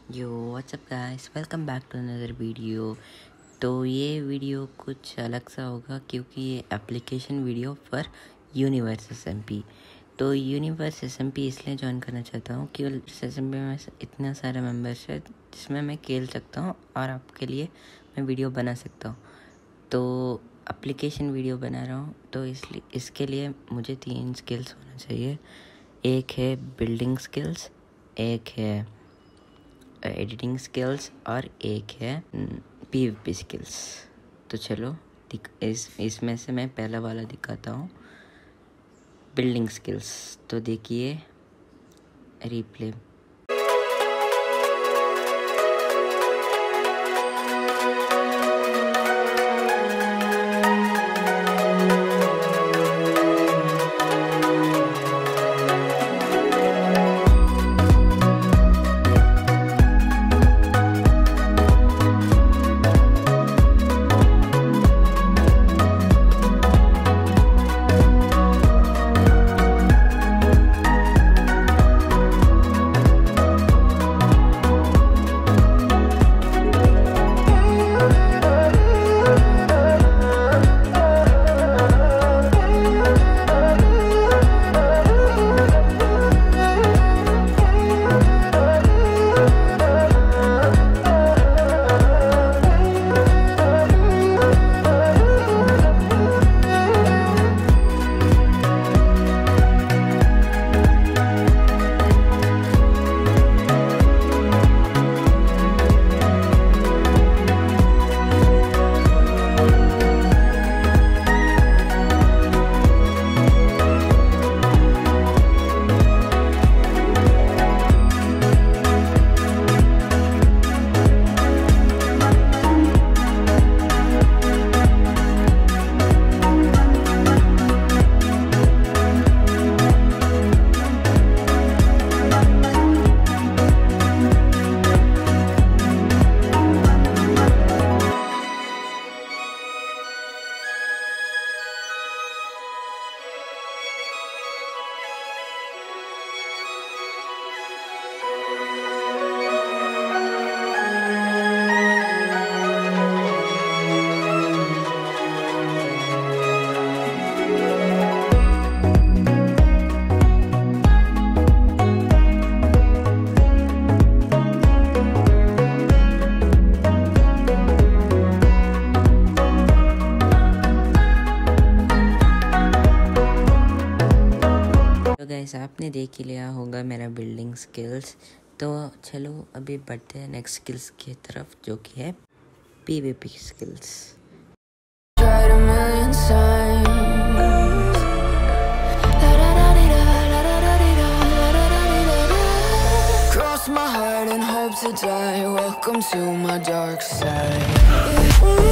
Yo what's up guys, welcome back to another video. तो ये video कुछ अलग सा होगा क्योंकि ये application video for universe SMP. तो यूनिवर्स एसएमपी इसलिए ज्वाइन करना चाहता हूँ कि एसएमपी में इतना सारा मेंबर्स है जिसमें मैं खेल सकता हूँ और आपके लिए मैं वीडियो बना सकता हूँ। तो एप्लीकेशन वीडियो बना रहा हूँ तो इसलिए इसके लिए मुझे 3 स्किल्स होना चाहिए। एक है बिल्डिंग स्किल्स, एक है एडिटिंग स्किल्स और एक है पीवीपी स्किल्स। तो चलो इसमें से मैं पहला वाला दिखाता हूँ, बिल्डिंग स्किल्स। तो देखिए रिप्ले। गाइस आपने देख ही लिया होगा मेरा बिल्डिंग स्किल्स। तो चलो अभी बढ़ते हैं नेक्स्ट स्किल्स की तरफ जो कि है PVP skills. Cross my heart and hope to die. Welcome to my dark side.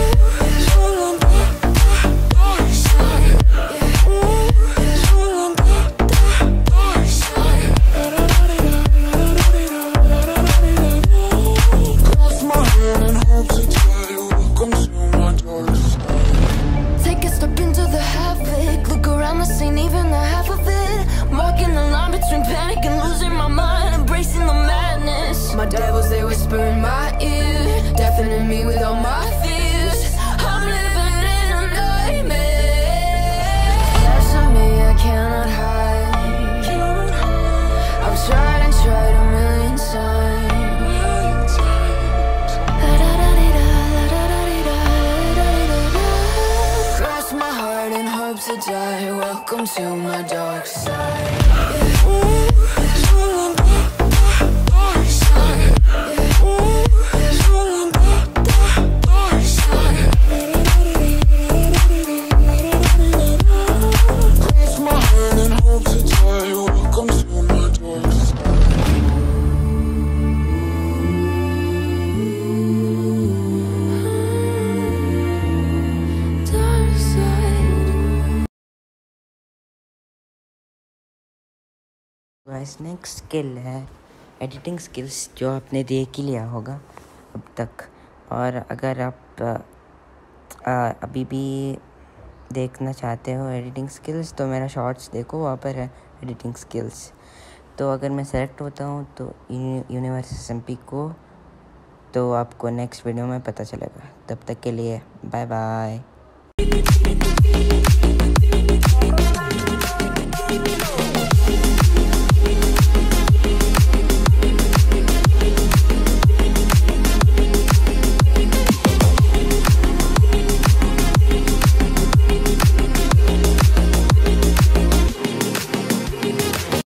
My devils, they whisper in my ear, deafening me with all my fears. I'm living in a nightmare. Parts of me I cannot hide. I've tried and tried a million times. Cross my heart and hope to die. Welcome to my dark side. Guys next skill है editing skills, जो आपने देख ही लिया होगा अब तक। और अगर आप अभी भी देखना चाहते हो एडिटिंग स्किल्स तो मेरा शॉर्ट्स देखो, वहाँ पर है एडिटिंग स्किल्स। तो अगर मैं सेलेक्ट होता हूँ तो यूनिवर्स एसएमपी को तो आपको नेक्स्ट वीडियो में पता चलेगा। तब तक के लिए बाय बाय।